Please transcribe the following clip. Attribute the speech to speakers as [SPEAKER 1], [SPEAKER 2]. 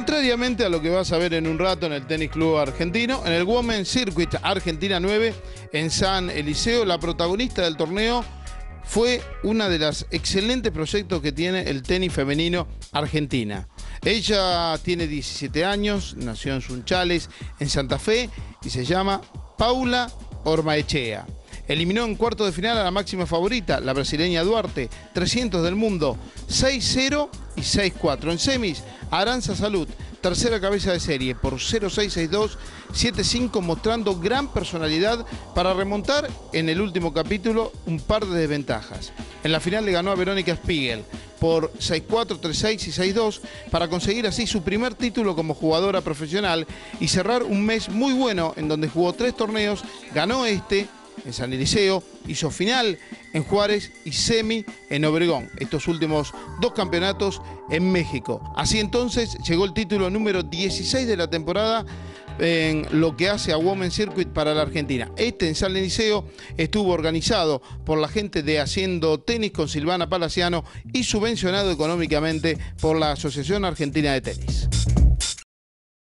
[SPEAKER 1] Contrariamente a lo que vas a ver en un rato en el Tenis Club Argentino, en el Women's Circuit Argentina 9 en San Eliseo, la protagonista del torneo fue una de las excelentes proyectos que tiene el tenis femenino Argentina. Ella tiene 17 años, nació en Sunchales, en Santa Fe, y se llama Paula Ormaechea. Eliminó en cuarto de final a la máxima favorita, la brasileña Duarte, 300 del mundo, 6-0 y 6-4. En semis, Aranza Salud, tercera cabeza de serie por 0-6-6-2, 7-5, mostrando gran personalidad para remontar en el último capítulo un par de desventajas. En la final le ganó a Verónica Spiegel por 6-4, 3-6 y 6-2 para conseguir así su primer título como jugadora profesional y cerrar un mes muy bueno en donde jugó 3 torneos, ganó este en San Eliseo, hizo final en Juárez y semi en Obregón, estos últimos 2 campeonatos en México. Así entonces llegó el título número 16 de la temporada en lo que hace a Women's Circuit para la Argentina. Este en San Eliseo estuvo organizado por la gente de Haciendo Tenis con Silvana Palaciano y subvencionado económicamente por la Asociación Argentina de Tenis.